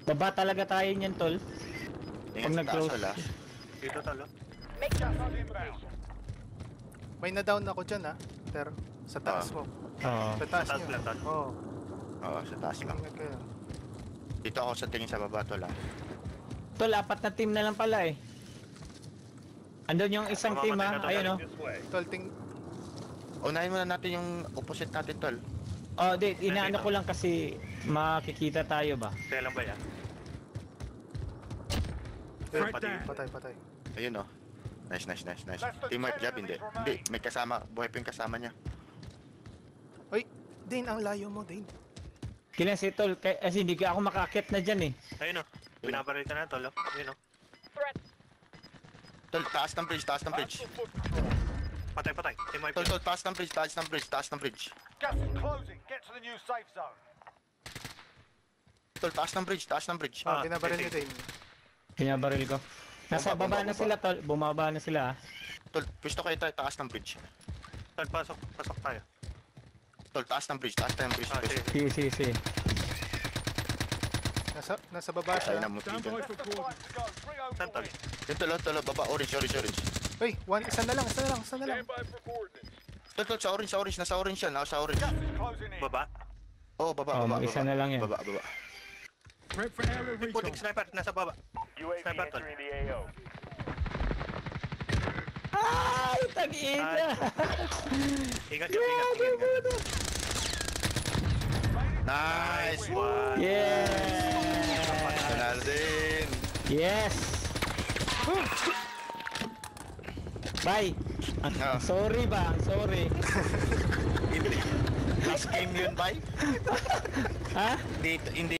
Baba talaga tayo niyan, tol. Pag nag-close. Dito talo. May na-down ako dyan ha. Pero sa taas mo. Oo. Sa taas Sa taas nyo. lang, tol. Oo. Oo, sa taas lang. Ingat kayo. Dito ako sa tingin sa baba, tol ah. Tol, 4 na team na lang pala eh. Andun yung isang team ha. Ayun oh. Tol, ting... Unahin muna natin yung opposite natin, tol. Oh, di, inaano ko lang kasi makikita tayo ba? Kaya lang ba yan? Patay, patay. Ayun oh. Nice. Teamwork job, hindi. Hindi, may kasama. Buhay pa yung kasama niya. Ay, Dane, ang layo mo, Dane. Kailan si tol, kasi hindi ka ako makakit na dyan eh. Ayun o. Binabaril ka na tol. Ayun o. Tol, taas ng bridge. Patay. Team wipe Tol, yun. taas ng bridge. Gas is closing. Get to the new safe zone. Tol, taas ng bridge. Ah, binabaril ni Dane. Pinabaril ko. Nasa Bumaba. baba na sila tol, bumaba na sila ah. Tol, pwesto kayo tayo, taas ng bridge. Tol, pasok tayo. Tol, taas ng bridge. Ah, sige. Si. Nasa baba Tayo na siya. muti dun. Less than 5 to go. Bring home Saan the tol? win. Yung tol, baba, orange. Uy, isa na lang. Stand by for coordinates. Tol, sa orange, nasa orange yan, nasa orange. Gas is closing in. Baba. Oh, baba. mag-isa na lang yan. Baba. Puting sniper. Nasa baba. UAV Sniper, tol. entering the AO. Ay, tag-ina! Ingat. Nice! One. Yeah! Panalo din! Yes! Bye! Ah. Sorry. Hindi. Last game yun, bye? Ha? Hindi